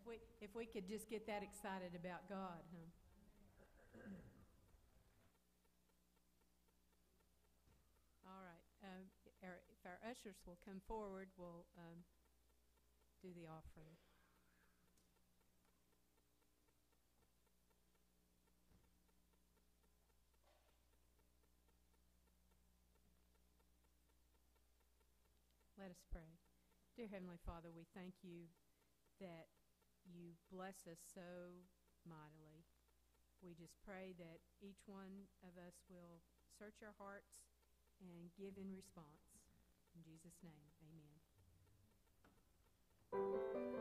if we could just get that excited about God, huh? All right. If our ushers will come forward, we'll do the offering. Let us pray. Dear Heavenly Father, we thank you that you bless us so mightily. We just pray that each one of us will search our hearts and give in response. In Jesus' name, amen.